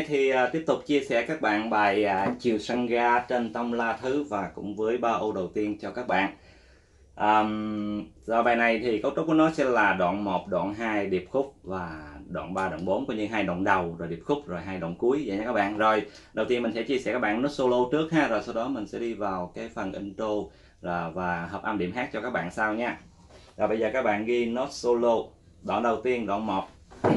thì tiếp tục chia sẻ các bạn bài Chiều sân ga trên tông La Thứ và cũng với 3 ô đầu tiên cho các bạn. Rồi bài này thì cấu trúc của nó sẽ là đoạn 1, đoạn 2 điệp khúc và đoạn 3, đoạn 4, coi như 2 đoạn đầu rồi điệp khúc rồi 2 đoạn cuối vậy nha các bạn. Rồi đầu tiên mình sẽ chia sẻ các bạn nốt solo trước ha, rồi sau đó mình sẽ đi vào cái phần intro và hợp âm điểm hát cho các bạn sau nha. Rồi bây giờ các bạn ghi nốt solo đoạn đầu tiên, đoạn 1.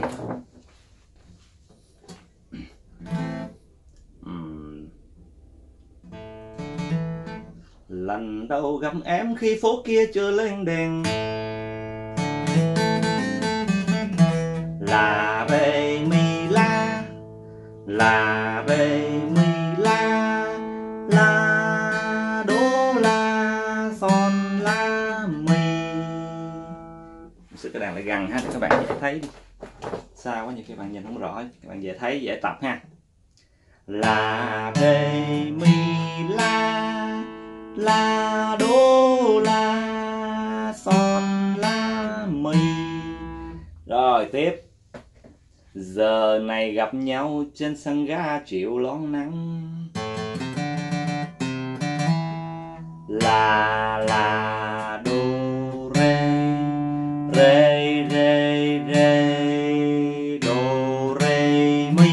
Lần đầu gặp em khi phố kia chưa lên đèn, là về mi la, là về mi la đô la son la mi. Sự cái đàn lại gần ha, để các bạn dễ thấy. Sao quá nhiều các bạn nhìn không rõ, các bạn dễ thấy dễ tập ha. Là về mi la đô la son la mi. Rồi tiếp. Giờ này gặp nhau trên sân ga chịu lón nắng, là đô re đô re mi,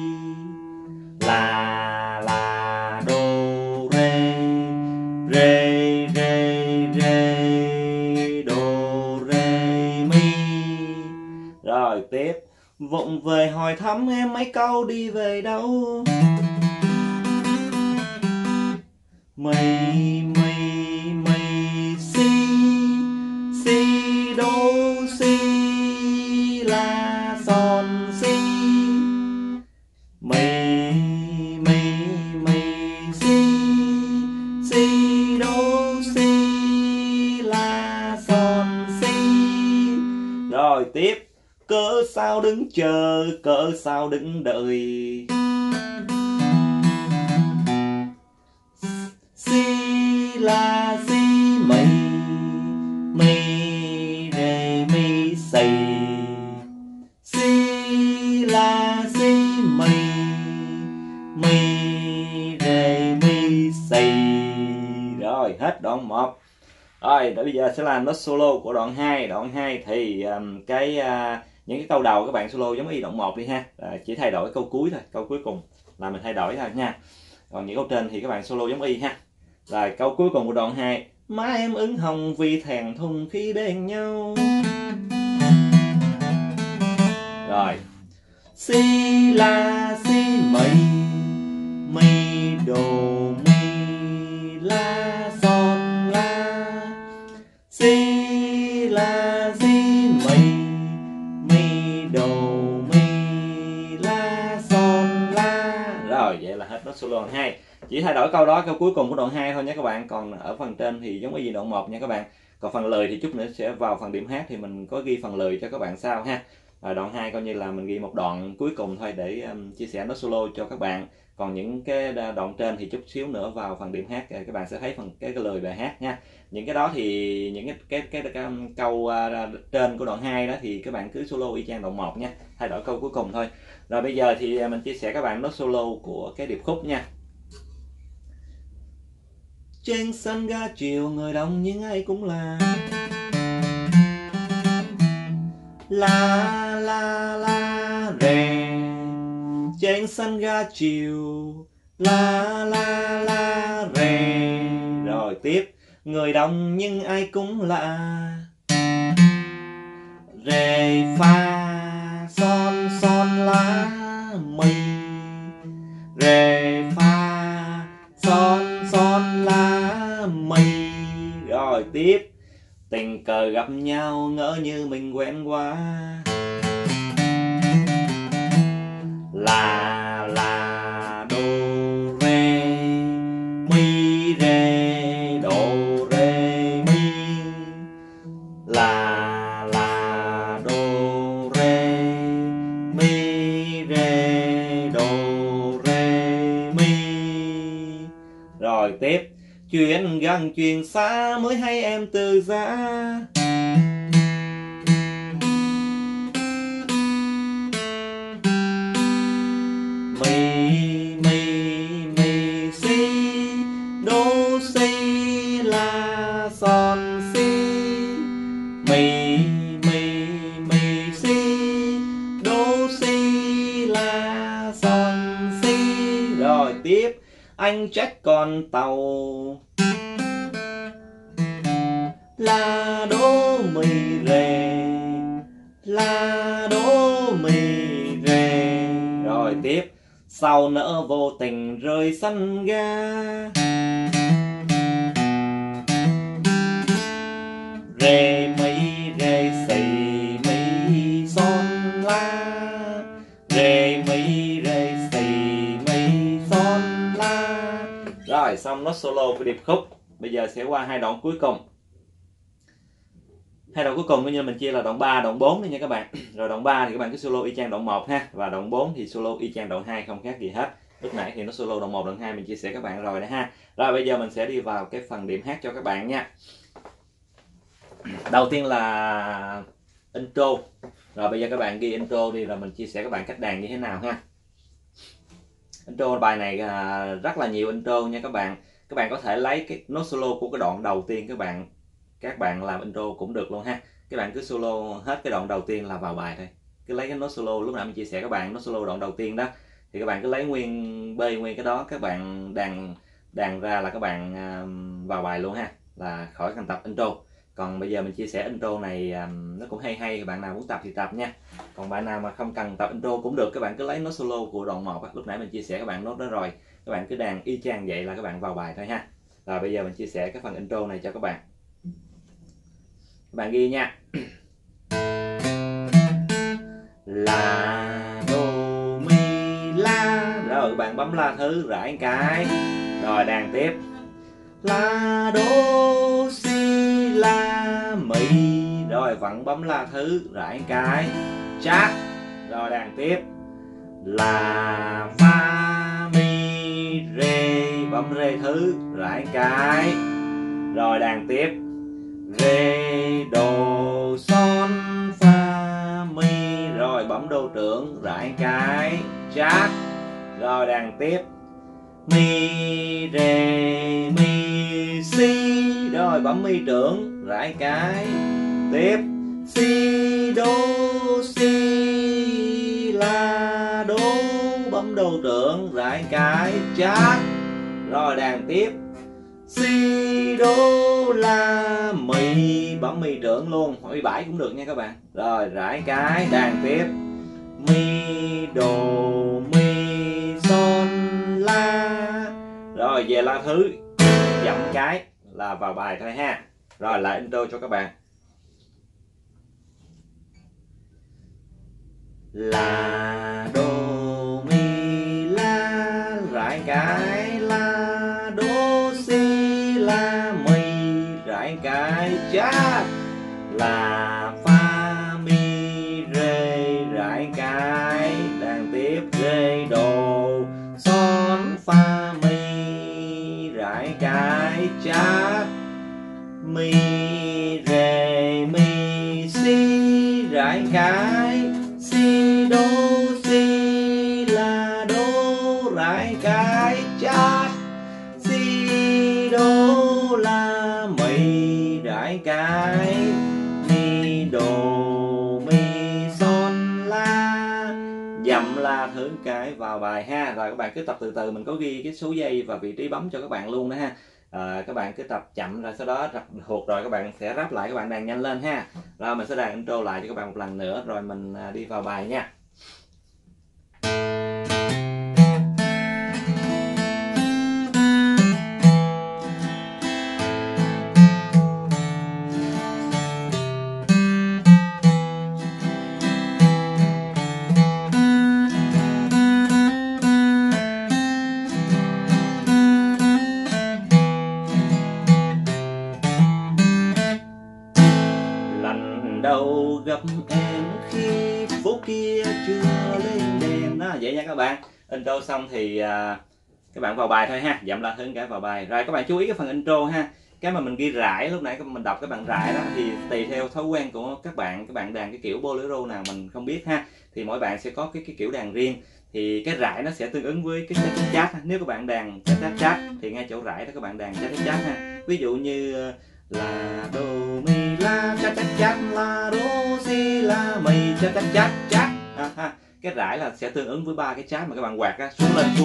là đô re đô re mi. Rồi tiếp. Vụng về hỏi thăm em mấy câu đi về đâu, mây si đô si la son si, mây si đô si la son si. Rồi tiếp. Cớ sao đứng chờ, cớ sao đứng đợi, si la si mây re mi say, si la si mây re mi say. Rồi hết đoạn 1. Rồi bây giờ sẽ là nốt solo của đoạn 2. Đoạn 2 thì những cái câu đầu các bạn solo giống y đoạn 1 đi ha, chỉ thay đổi câu cuối thôi, câu cuối cùng là mình thay đổi thôi nha. Còn những câu trên thì các bạn solo giống y ha. Rồi câu cuối cùng của đoạn 2. Má em ửng hồng vì thẹn thùng khi bên nhau. Rồi si la si mây đồ mi la son la, si la si vậy là hết nốt solo đoạn 2. Chỉ thay đổi câu đó, câu cuối cùng của đoạn 2 thôi nhé các bạn. Còn ở phần trên thì giống y đoạn 1 nha các bạn. Còn phần lời thì chút nữa sẽ vào phần điểm hát thì mình có ghi phần lời cho các bạn sau ha. Đoạn 2 coi như là mình ghi một đoạn cuối cùng thôi để chia sẻ nốt solo cho các bạn. Còn những cái đoạn trên thì chút xíu nữa vào phần điểm hát các bạn sẽ thấy phần cái lời bài hát nha. Những cái đó thì những cái câu trên của đoạn 2 đó thì các bạn cứ solo y chang đoạn 1 nha, thay đổi câu cuối cùng thôi. Rồi bây giờ thì mình chia sẻ các bạn nốt solo của cái điệp khúc nha. Trên sân ga chiều người đông nhưng ai cũng là rè. Trên sân ga chiều la rè. Rồi tiếp. Người đông nhưng ai cũng là rè fa son la mi, rè fa son la mi. Rồi tiếp. Tình cờ gặp nhau ngỡ như mình quen quá, là đô re đô re mi, là đô re đô re mi. Rồi tiếp. Chuyện gần chuyện xa mới hay em từ giá, tiếp anh trách con tàu. La đố mi rê, la đố mi rê. Rồi tiếp sau nỡ vô tình rơi sân ga. Rê mi rê xì mi son la, rê mi rê xì mi son la. Rồi xong nốt solo của điệp khúc. Bây giờ sẽ qua hai đoạn cuối cùng. Hai đoạn cuối cùng coi như mình chia là đoạn 3, đoạn 4 đi nha các bạn. Rồi đoạn 3 thì các bạn cứ solo y chang đoạn 1 ha, và đoạn 4 thì solo y chang đoạn 2, không khác gì hết. Lúc nãy thì nó solo đoạn 1, đoạn 2 mình chia sẻ các bạn rồi đấy ha. Rồi bây giờ mình sẽ đi vào cái phần điểm hát cho các bạn nha. Đầu tiên là intro. Rồi bây giờ các bạn ghi intro đi, rồi mình chia sẻ các bạn cách đàn như thế nào ha. Intro bài này rất là nhiều intro nha các bạn. Các bạn có thể lấy cái nốt solo của cái đoạn đầu tiên các bạn làm intro cũng được luôn ha. Các bạn cứ solo hết cái đoạn đầu tiên là vào bài thôi. Cứ lấy cái nốt solo lúc nãy mình chia sẻ các bạn, nốt solo đoạn đầu tiên đó thì các bạn cứ lấy nguyên cái đó, các bạn đàn ra là các bạn vào bài luôn ha, là khỏi cần tập intro. Còn bây giờ mình chia sẻ intro này nó cũng hay, bạn nào muốn tập thì tập nha. Còn bạn nào mà không cần tập intro cũng được, các bạn cứ lấy nốt solo của đoạn 1 lúc nãy mình chia sẻ các bạn nốt đó rồi, các bạn cứ đàn y chang vậy là các bạn vào bài thôi ha. Rồi bây giờ mình chia sẻ cái phần intro này cho các bạn. Các bạn ghi nha. La đô mi la. Rồi các bạn bấm la thứ rải cái. Rồi đàn tiếp. La đô si la mi. Rồi vẫn bấm la thứ rải cái. Chát. Rồi đàn tiếp. La fa mi rê. Bấm rê thứ rải cái. Rồi đàn tiếp. Rê đồ son fa mi. Rồi bấm đô trưởng rải cái. Chát. Rồi đàn tiếp. Mi rê mi si. Rồi bấm mi trưởng rải cái. Tiếp. Si đô si la đô. Bấm đô trưởng rải cái. Chát. Rồi đàn tiếp. Si đô la mi. Bấm mi trưởng luôn, hoặc mi 7 cũng được nha các bạn. Rồi rải cái. Đàn tiếp. Mi đồ mi son la. Rồi về la thứ dậm cái là vào bài thôi ha. Rồi lại intro cho các bạn. La đô mi la rải cái. La đô si la mi rải cái. Chát. La fa mi rê rải cái. Đàn tiếp. Rê đồ son fa mi rải cái. Chát. Mi rê mi si rải cái. Si đô si la đô rải cái. Chát. Si đô la mi rải cái. Mi đồ mi son la. Dậm la thứ cái vào bài ha. Rồi các bạn cứ tập từ từ, mình có ghi cái số giây và vị trí bấm cho các bạn luôn đó ha. Các bạn cứ tập chậm rồi sau đó tập thuộc rồi các bạn sẽ ráp lại, các bạn đàn nhanh lên ha. Rồi mình sẽ đàn intro lại cho các bạn một lần nữa rồi mình đi vào bài nha. Đâu gặp em khi phố kia chưa lên đèn đó, vậy nha các bạn. Intro xong thì các bạn vào bài thôi ha, dậm la thứ cái vào bài. Rồi các bạn chú ý cái phần intro ha, cái mà mình ghi rải lúc nãy mình đọc các bạn rải đó thì tùy theo thói quen của các bạn đàn cái kiểu bolero nào mình không biết ha, thì mỗi bạn sẽ có cái kiểu đàn riêng. Thì cái rải nó sẽ tương ứng với cái chát. Nếu các bạn đàn chát thì ngay chỗ rải đó các bạn đàn chát ha. Ví dụ như la đô mi la chát chát chát, la đô si la mi chát chát chát chát. Cái rải là sẽ tương ứng với 3 cái chát mà các bạn quạt á, xuống lên xuống á,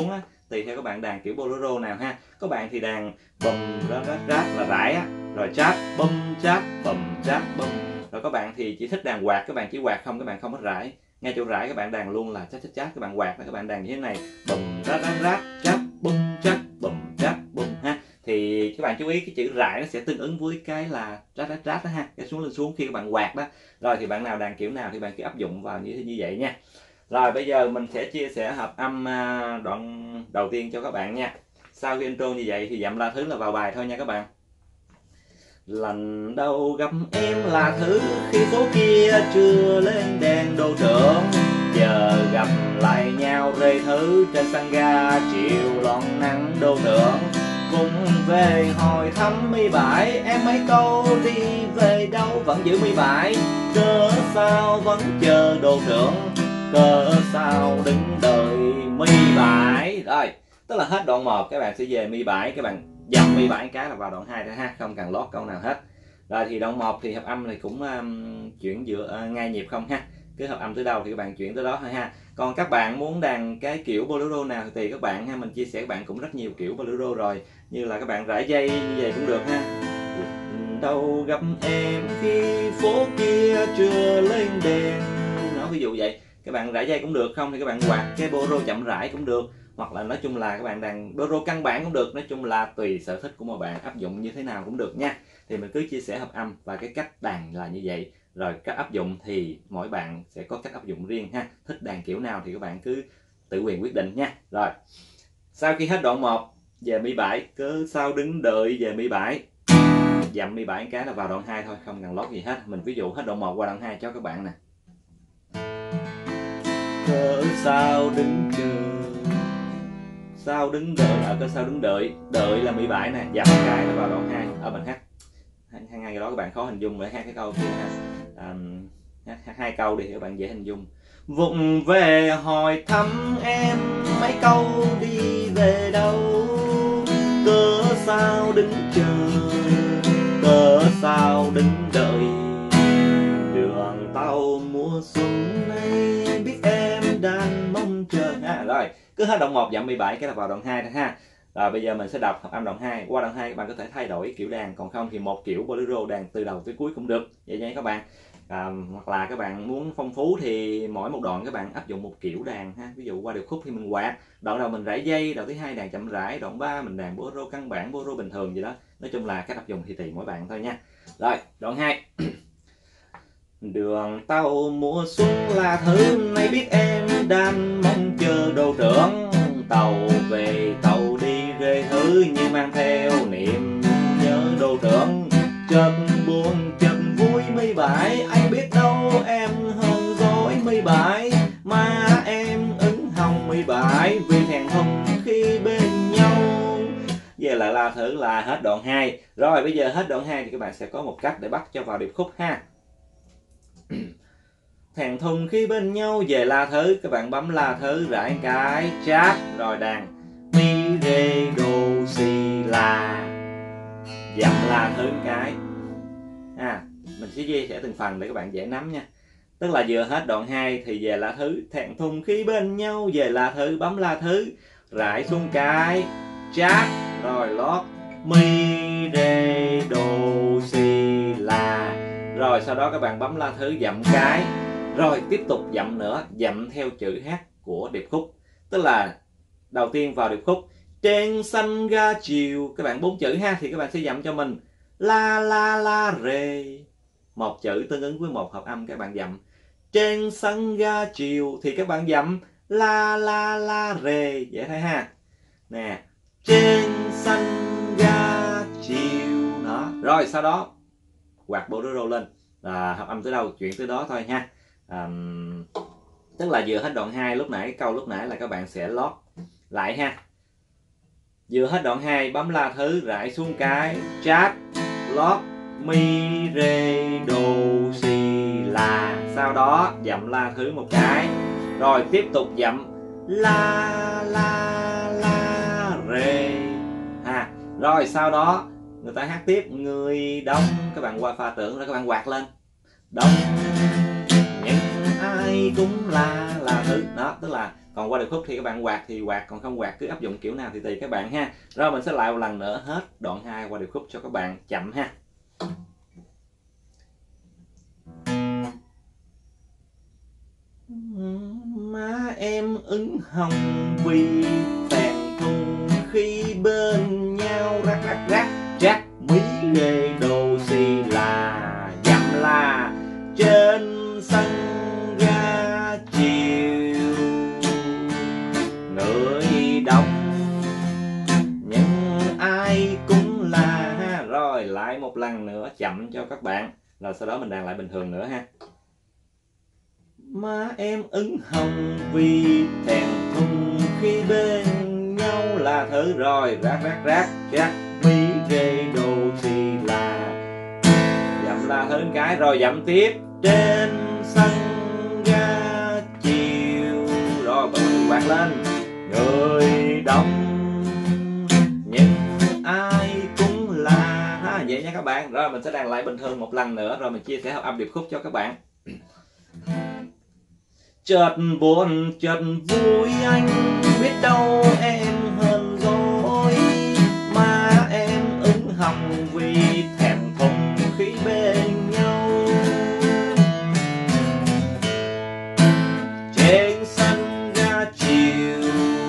tùy theo các bạn đàn kiểu bolero nào ha. Có bạn thì đàn bùm rát rát rát là rải á, rồi chát bùm chát bùm. Rồi các bạn thì chỉ thích đàn quạt, các bạn chỉ quạt không, các bạn không có rải. Ngay chỗ rải các bạn đàn luôn là chát chát chát, các bạn quạt là các bạn đàn như thế này, bùm rát rát rát chát bùm chát bùm ha. Thì các bạn chú ý cái chữ rải nó sẽ tương ứng với cái là rát rát rát đó ha, cái xuống lên xuống khi các bạn quạt đó. Rồi thì bạn nào đàn kiểu nào thì bạn cứ áp dụng vào như vậy nha. Rồi bây giờ mình sẽ chia sẻ hợp âm đoạn đầu tiên cho các bạn nha. Sau khi intro như vậy thì dặm La Thứ là vào bài thôi nha các bạn. Lần đầu gặp em là thứ khi phố kia chưa lên đèn đô trưởng, giờ gặp lại nhau rơi thứ trên sân ga chiều lon nắng đô trưởng. Cùng về hồi thăm mi bãi, em mấy câu đi về đâu vẫn giữ mi bãi, cớ sao vẫn chờ đô trưởng, cớ sao đứng đợi mi bãi. Rồi tức là hết đoạn 1 các bạn sẽ về mi bãi, các bạn dặm mi bãi cái là vào đoạn 2 đó ha, không cần lót câu nào hết. Rồi thì đoạn 1 thì hợp âm này cũng chuyển giữa ngay nhịp không ha, cứ hợp âm tới đâu thì các bạn chuyển tới đó thôi ha. Còn các bạn muốn đàn cái kiểu bolero nào thì các bạn ha, mình chia sẻ các bạn cũng rất nhiều kiểu bolero rồi, như là các bạn rải dây như vậy cũng được ha. Đâu gặp em khi phố kia chưa lên đèn, nó ví dụ vậy. Các bạn rải dây cũng được, không thì các bạn quạt cái bolero chậm rãi cũng được, hoặc là nói chung là các bạn đàn bolero căn bản cũng được. Nói chung là tùy sở thích của một bạn, áp dụng như thế nào cũng được nha. Thì mình cứ chia sẻ hợp âm và cái cách đàn là như vậy, rồi cách áp dụng thì mỗi bạn sẽ có cách áp dụng riêng ha. Thích đàn kiểu nào thì các bạn cứ tự quyền quyết định nha. Rồi sau khi hết đoạn 1 về mi bãi, cớ sao đứng đợi về mi bãi, dặm mi bãi cái là vào đoạn 2 thôi, không cần lót gì hết. Mình ví dụ hết đoạn 1 qua đoạn 2 cho các bạn nè. Cớ sao đứng chờ, sao đứng đợi, ở cớ sao đứng đợi, đợi là mi bãi nè, dặm cái là vào đoạn 2. Ở mình hát hai cái đó các bạn khó hình dung, để hát cái câu kia ha. Hát 2 câu đi thì các bạn dễ hình dung. Vụng về hỏi thăm em mấy câu đi về đâu, cớ sao đứng chờ, cớ sao đứng đợi, đường tàu mùa xuân này em biết em đang mong chờ ha. Rồi cứ hết đoạn 1 dặm mi bãi cái là vào đoạn 2 thôi ha. Rồi bây giờ mình sẽ đọc hợp âm đoạn 2. Qua đoạn 2 các bạn có thể thay đổi kiểu đàn, còn không thì một kiểu bolero đàn từ đầu tới cuối cũng được vậy nha các bạn. Hoặc là các bạn muốn phong phú thì mỗi một đoạn các bạn áp dụng một kiểu đàn ha. Ví dụ qua điệp khúc thì mình quạt, đoạn đầu mình rải dây, đoạn thứ 2 đàn chậm rãi, đoạn 3 mình đàn bolero căn bản, bolero bình thường gì đó. Nói chung là cách áp dụng thì tùy mỗi bạn thôi nha. Rồi đoạn 2. Đường tàu mùa xuân là thứ nay biết em đang mong chờ đô trưởng, tàu về tàu đi rê thứ như mang theo niềm nhớ đô trưởng. Chợt buồn chợt vui mi bãi, anh biết đâu em hơn dối mi bãi, mà em ửng hồng mi bãi vì thẹn thùng khi bên nhau. Về lại La Thứ là hết đoạn 2. Rồi bây giờ hết đoạn 2 thì các bạn sẽ có một cách để bắt cho vào điệp khúc ha. Thẹn thùng khi bên nhau về La Thứ, các bạn bấm La Thứ rải cái chát, rồi đàn mi rê đô si la, dặm La Thứ cái. Mình sẽ chia sẻ từng phần để các bạn dễ nắm nha. Tức là vừa hết đoạn 2 thì về La Thứ, thẹn thùng khi bên nhau về La Thứ, bấm La Thứ rải xuống cái chát, rồi lót mi rê đô si la, rồi sau đó các bạn bấm La Thứ dặm cái, rồi tiếp tục dặm nữa, dặm theo chữ hát của điệp khúc. Tức là đầu tiên vào điệp khúc trên sân ga chiều, các bạn 4 chữ ha, thì các bạn sẽ dặm cho mình la la la rê, một chữ tương ứng với một hợp âm các bạn dặm. Trên sân ga chiều thì các bạn dặm la la la rê, vậy thôi ha. Nè, trên sân ga chiều đó. Rồi sau đó quạt bolero lên, hợp âm tới đâu chuyển tới đó thôi ha. Tức là vừa hết đoạn 2 lúc nãy, câu lúc nãy là các bạn sẽ lót lại ha. Vừa hết đoạn 2 bấm La Thứ rải xuống cái chát, lót mi rê đô si la, sau đó dặm La Thứ một cái, rồi tiếp tục dặm la la la rê ha. Rồi sau đó người ta hát tiếp người đông, các bạn qua pha tưởng rồi các bạn quạt lên đông, những ai cũng là Thứ đó. Tức là Còn qua điệp khúc thì các bạn quạt thì quạt, còn không quạt cứ áp dụng kiểu nào thì tùy các bạn ha. Rồi mình sẽ lại một lần nữa hết đoạn 2 qua điệp khúc cho các bạn chậm ha. Má em ửng hồng vì tàn thùng khi bên nhau, rắc rắc rắc rắc mí rê đồ xì là dặm la trên sân ga chiều. Người đông nhưng ai cũng là. Rồi lại một lần nữa chậm cho các bạn, rồi sau đó mình đàn lại bình thường nữa ha. Má em ửng hồng vì thẹn thùng khi bên nhau là thứ. Rồi rác rác rác rác mi rê đồ xì là dặm la thứ cái. Rồi dặm tiếp trên sân ga chiều. Rồi bắt mình quạt lên. Người đông nhưng ai cũng là. Vậy nha các bạn. Rồi mình sẽ đàn lại bình thường một lần nữa, rồi mình chia sẻ hợp âm điệp khúc cho các bạn. Chợt buồn chợt vui anh biết đâu em hơn rồi. Má em ửng hồng vì thẹn thùng khi bên nhau. Trên sân ga chiều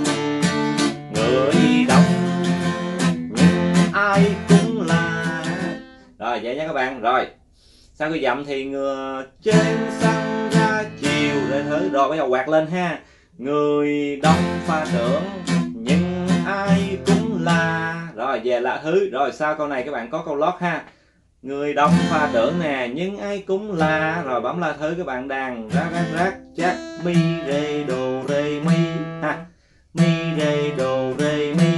người đông nhưng ai cũng là. Rồi vậy nha các bạn. Rồi sau khi dặm thì trên sân ga chiều để thứ. Rồi bây giờ quạt lên ha. Người đông pha tưởng nhưng ai cũng là. Rồi về là thứ. Rồi sau câu này các bạn có câu lót ha. Người đông pha tưởng nè nhưng ai cũng là. Rồi bấm la thứ các bạn đàn rác rác rác chắc mi rê đồ rê mi ha. Mi rê đồ rê mi,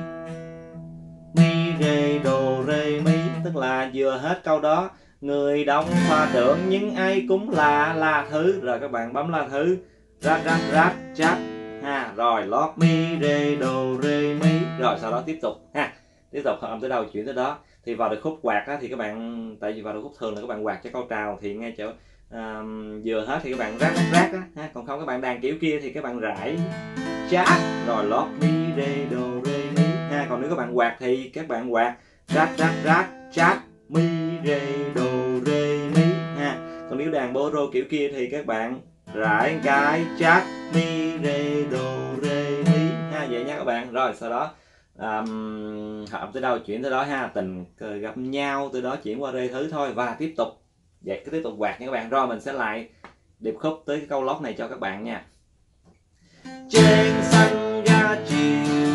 mi rê đồ rê mi. Tức là vừa hết câu đó. Người đông pha tưởng nhưng ai cũng là thứ. Rồi các bạn bấm la thứ rát rát rát chát ha. Rồi lót mi rê đồ rê mi. Rồi sau đó tiếp tục ha. Tiếp tục hợp âm tới đâu chuyển tới đó. Thì vào được khúc quạt á, thì các bạn, tại vì vào được khúc thường là các bạn quạt cho câu trào, thì ngay chỗ vừa hết thì các bạn rát rát rát á ha. Còn không các bạn đàn kiểu kia thì các bạn rải chát rồi lót mi rê đồ rê mi ha. Còn nếu các bạn quạt thì các bạn quạt rát rát rát chát mi rê đồ rê mi ha. Còn nếu đàn bolero kiểu kia thì các bạn rải cái chát mi rê đồ rê mi ha. Vậy nha các bạn. Rồi sau đó hợp tới đâu chuyển tới đó ha. Tình cờ gặp nhau từ đó chuyển qua rê thứ thôi. Và tiếp tục vậy cứ tiếp tục quạt nha các bạn. Rồi mình sẽ lại điệp khúc tới cái câu lót này cho các bạn nha. Trên sân ga chiều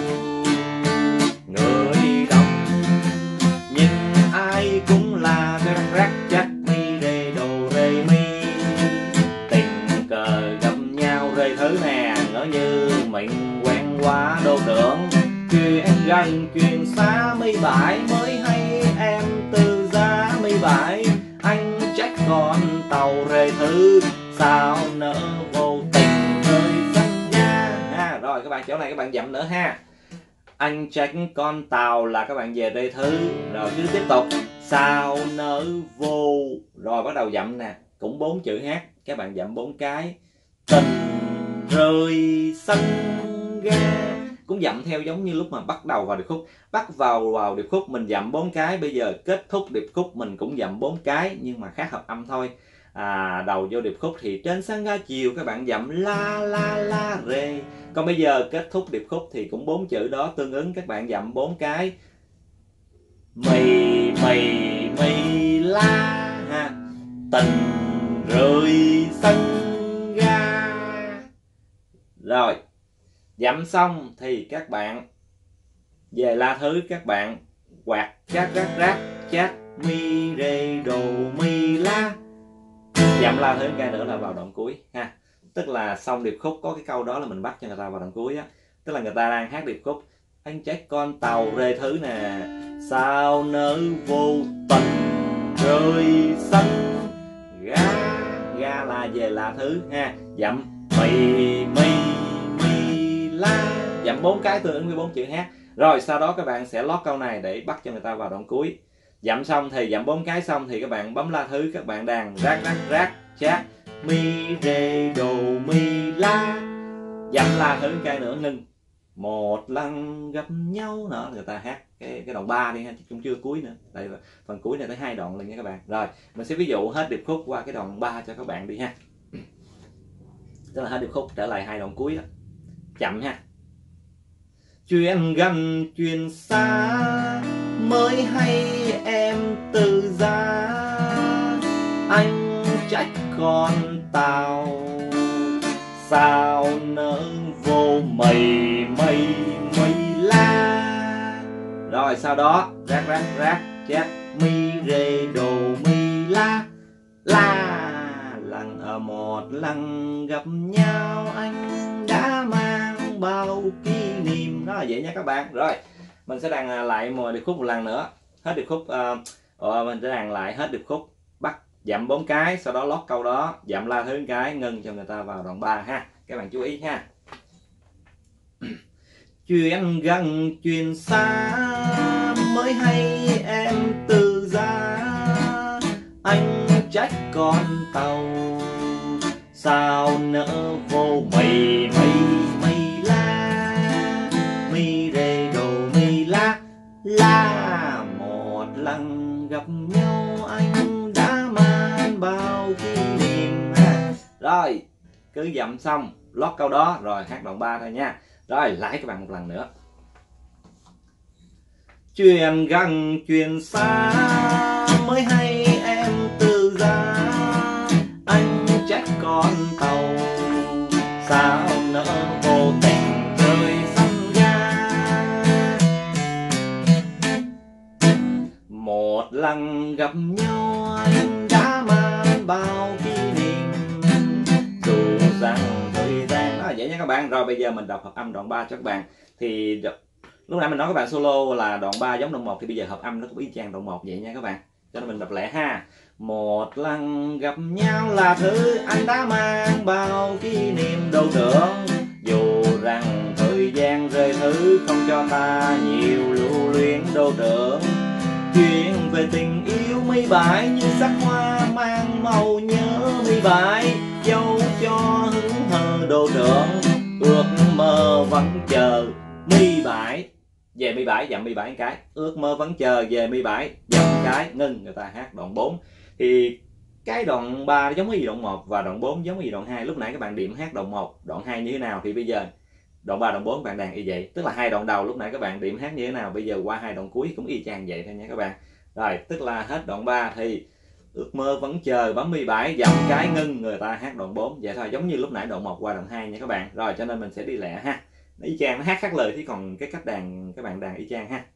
người đông nhưng ai cũng là rắc rắc chắc mi rê đồ rê mi. Tình cờ gặp nhau rê thứ nè ngỡ như mình quen qua đô trưởng. Chuyện gần chuyện xa mi bãi mới hay em từ giá mi bãi. Anh trách con tàu rê thứ sao nỡ vô tình rơi sân ga ha. Rồi các bạn chỗ này các bạn dặm nữa ha. Anh trách con tàu là các bạn về rê thứ. Rồi cứ tiếp tục sao nỡ vô. Rồi bắt đầu dặm nè, cũng 4 chữ hát các bạn dặm 4 cái. Tình rơi sân ga cũng dặm theo giống như lúc mà bắt đầu vào điệp khúc. Bắt vào điệp khúc mình dặm 4 cái, bây giờ kết thúc điệp khúc mình cũng dặm 4 cái nhưng mà khác hợp âm thôi. Đầu vô điệp khúc thì trên sân ga chiều các bạn dặm la la la rê. Còn bây giờ kết thúc điệp khúc thì cũng 4 chữ đó tương ứng các bạn dặm 4 cái. Mì mì mì la ha. Tình rơi sân ga. Rồi dặm xong thì các bạn về la thứ các bạn quạt chát rát rát chát mi rê đồ mi la. Dặm la thứ cái nữa là vào đoạn cuối ha. Tức là xong điệp khúc có cái câu đó là mình bắt cho người ta vào đoạn cuối á. Tức là người ta đang hát điệp khúc anh trách con tàu rê thứ nè sao nỡ vô tình rơi sân ga. Ga là về la thứ ha. Dặm mì mì mì la. Dặm 4 cái tương ứng với 4 chữ hát. Rồi sau đó các bạn sẽ lót câu này để bắt cho người ta vào đoạn cuối. Dặm xong thì dặm 4 cái xong thì các bạn bấm la thứ các bạn đàn rát rát rát chát mi rê đồ mi la. dặm la thứ cái nữa ngưng. Một lần gặp nhau nữa, người ta hát cái đoạn 3 đi ha, chứ cũng chưa cuối nữa. Tại phần cuối này tới 2 đoạn lần nha các bạn. Rồi, mình sẽ ví dụ hết điệp khúc qua cái đoạn 3 cho các bạn đi ha. Tức là hết điệp khúc trở lại 2 đoạn cuối đó. Chậm ha. Chuyện gần chuyện xa mới hay em từ giá, anh trách con tao sao nỡ vô mây mây mây la. Rồi sau đó rác rác rác chát mi rê đồ mi la la. Lần ở một lần gặp nhau anh đã mang bao kỷ niệm. Đó là vậy nha các bạn. Rồi mình sẽ đàn lại một điệp khúc một lần nữa. Hết điệp khúc mình sẽ đàn lại hết điệp khúc, bắt dặm 4 cái, sau đó lót câu đó, dặm la thứ cái, ngưng cho người ta vào đoạn 3 ha. Các bạn chú ý ha. Chuyện gần chuyện xa mới hay em từ giá, anh trách con tàu sao nỡ vô mây mây mây la mi rê đồ mi la la. Một lần gặp nhau anh đã mang bao kỷ niệm ha. Rồi cứ dặm xong lót câu đó rồi hát đoạn 3 thôi nha. Rồi lại các bạn một lần nữa. Chuyện gần chuyện xa mới hay em từ giá, anh trách con tàu sao nỡ vô tình rơi sân ga. Một lần gặp nhau anh đã mang bao kỷ niệm, dù rằng thời gian đó. Vậy nha các bạn. Rồi bây giờ mình đọc hợp âm đoạn 3 cho các bạn. Thì lúc nãy mình nói các bạn solo là đoạn 3 giống đoạn 1, thì bây giờ hợp âm nó cũng y chang đoạn 1 vậy nha các bạn. Cho nên mình đọc lại ha. Một lần gặp nhau là thứ anh đã mang bao kỷ niệm đâu tưởng, dù rằng thời gian rơi thứ không cho ta nhiều lưu luyến đâu tưởng. Chuyện về tình yêu mây bãi như sắc hoa mang màu nhớ mây bãi, dẫu cho hững hờ đồ tưởng, ước mơ vẫn chờ mi bãi. Về mi bãi dặm mi bãi cái, ước mơ vẫn chờ về mi bãi dặm cái, ngưng. Người ta hát đoạn 4. Thì cái đoạn 3 giống cái gì đoạn 1 và đoạn 4 giống cái gì đoạn 2. Lúc nãy các bạn điểm hát đoạn 1, đoạn 2 như thế nào thì bây giờ đoạn 3, đoạn 4 các bạn đàn y vậy. Tức là 2 đoạn đầu lúc nãy các bạn điểm hát như thế nào, bây giờ qua 2 đoạn cuối cũng y chang vậy thôi nha các bạn. Rồi tức là hết đoạn 3 thì ước mơ vẫn chờ bấm mi bãi dặm cái, ngưng. Người ta hát đoạn 4 vậy thôi, giống như lúc nãy đoạn 1 qua đoạn 2 nha các bạn. Rồi cho nên mình sẽ đi lẹ ha. Nó y chang, nó hát khác lời, chứ còn cái cách đàn các bạn đàn y chang ha.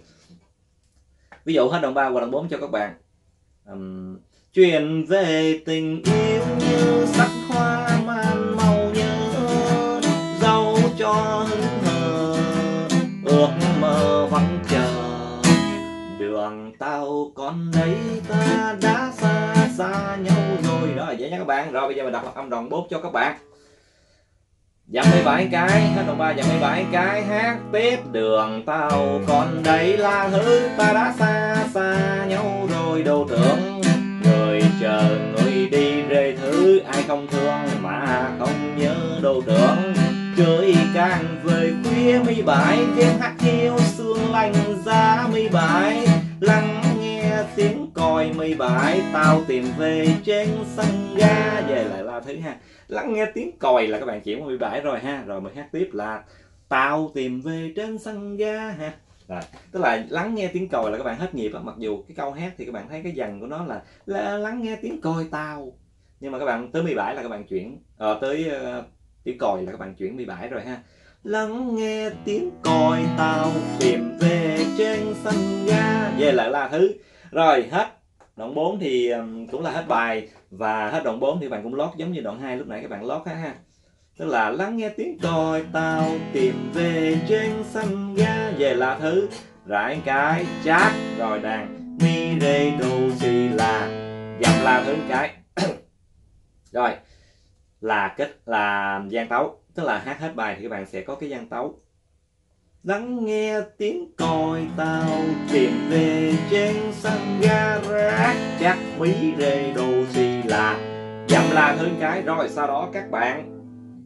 Ví dụ hết đoạn 3 qua đoạn 4 cho các bạn. Chuyện về tình yêu như sắc hoa man màu nhớ, dẫu cho hững hờ ước mơ vẫn chờ, đường tao còn đấy ta đã xa xa nhau rồi. Đó là vậy nha các bạn. Rồi bây giờ mình đọc âm đoạn 4 cho các bạn. Dặm mi bãi cái, hết đoạn 3 dặm mi bãi cái, hát tiếp. Đường tao còn đấy là thứ ta đã xa xa nhau rồi đâu tưởng, người chờ người đi rơi thứ ai không thương mà không nhớ đâu tưởng. Trời càng về khuya mi bãi đêm hát hiu sương lạnh giá mi bãi, lắng nghe tiếng còi mi bãi tao tìm về trên sân ga. Về lại là thứ ha, lắng nghe tiếng còi là các bạn chuyển qua mi bãi rồi ha. Rồi mình hát tiếp là tao tìm về trên sân ga ha. Rồi, tức là lắng nghe tiếng còi là các bạn hết nhịp á. Mặc dù cái câu hát thì các bạn thấy cái dần của nó là lắng nghe tiếng còi tao, nhưng mà các bạn tới mi bãi là các bạn chuyển tới tiếng còi là các bạn chuyển mi bãi rồi ha. Lắng nghe tiếng còi tao tìm về trên sân ga. Về lại là thứ. Rồi hết đoạn 4 thì cũng là hết bài, và hết đoạn 4 thì bạn cũng lót giống như đoạn 2 lúc nãy các bạn lót ha. Tức là lắng nghe tiếng còi tao tìm về trên sân ga. Về là thứ, rải cái chát, rồi đàn mi rê đô si la, dặm la thứ cái. Rồi là là gian tấu, tức là hát hết bài thì các bạn sẽ có cái gian tấu. Lắng nghe tiếng còi tao tìm về trên sân ga, rác chắc mi rê đô si la, dặm la thứ cái. Rồi sau đó các bạn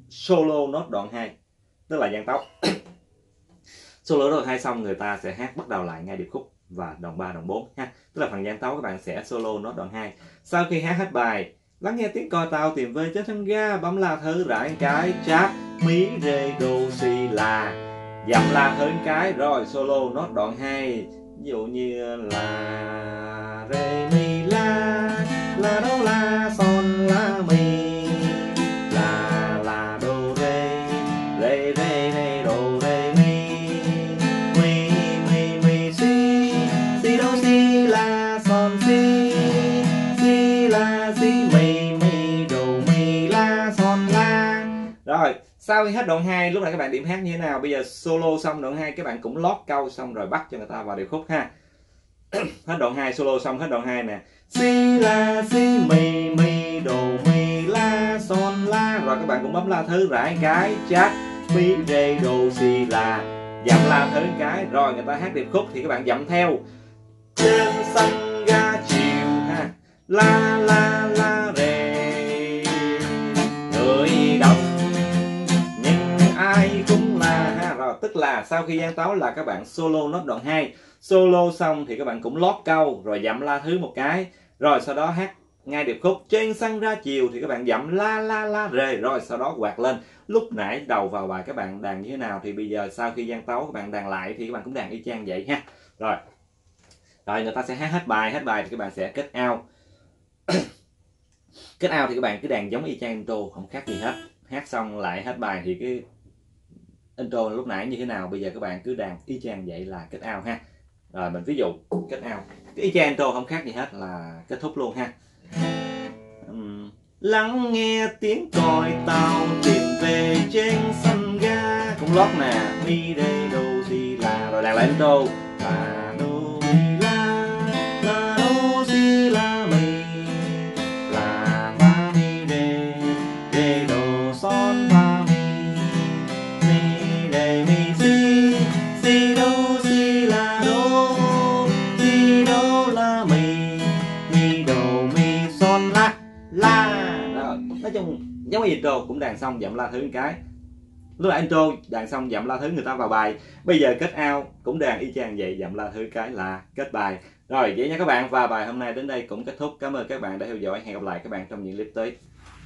solo nốt đoạn 2, tức là gian tấu. Solo đoạn 2 xong người ta sẽ hát bắt đầu lại ngay điệp khúc và đoạn 3, đoạn 4 ha. Tức là phần gian tấu các bạn sẽ solo nốt đoạn 2. Sau khi hát hết bài, lắng nghe tiếng còi tàu tìm về trên thân ga, bấm la thứ rải cái chát mí rê đô si la, dặm la thứ cái, rồi solo nốt đoạn 2. Ví dụ như là rê mi la đô la son la mi, la đô rê rê rê rê đô rê mi si đô si la son si la si mi đô mi la son la. Rồi sau khi hết đoạn 2, lúc này các bạn điểm hát như thế nào? Bây giờ solo xong đoạn 2 các bạn cũng lót câu xong rồi bắt cho người ta vào điệp khúc ha. Hết đoạn 2, solo xong hết đoạn 2 nè. Si la si mi đồ mi la son la, rồi các bạn cũng bấm la thứ rải cái chát mi rê đồ si la, dặm la thứ cái, rồi người ta hát điệp khúc thì các bạn dặm theo. Trên sân ga chiều ha, la rê, người đông nhưng ai cũng là ha. Rồi tức là sau khi gian tấu là các bạn solo nốt đoạn 2. Solo xong thì các bạn cũng lót câu rồi dặm la thứ một cái, rồi sau đó hát ngay điệp khúc. Trên sân ra chiều thì các bạn dặm la rê, rồi sau đó quạt lên. Lúc nãy đầu vào bài các bạn đàn như thế nào thì bây giờ sau khi gian tấu các bạn đàn lại thì các bạn cũng đàn y chang vậy ha. Rồi người ta sẽ hát hết bài thì các bạn sẽ kết out. Kết out thì các bạn cứ đàn giống y chang intro, không khác gì hết. Hát xong lại hết bài thì cái intro lúc nãy như thế nào bây giờ các bạn cứ đàn y chang vậy là kết out ha. Rồi mình ví dụ kết out cái y chang intro không khác gì hết là kết thúc luôn ha. Lắng nghe tiếng còi tàu tìm về trên sân ga, cũng lót nè, mi rê đô si la, rồi đàn lại intro la đô mi la đô si la mi, la fa mi rê đô son fa mi rê mi si đô si la đô si đô la mi đô mi son la. Nói chung giống như intro cũng đàn xong dặm la thứ một cái, lúc nãy intro đàn xong dặm la thứ người ta vào bài, bây giờ kết out cũng đàn y chang vậy, dặm la thứ cái là kết bài. Rồi vậy nha các bạn, và bài hôm nay đến đây cũng kết thúc. Cảm ơn các bạn đã theo dõi, hẹn gặp lại các bạn trong những clip tới.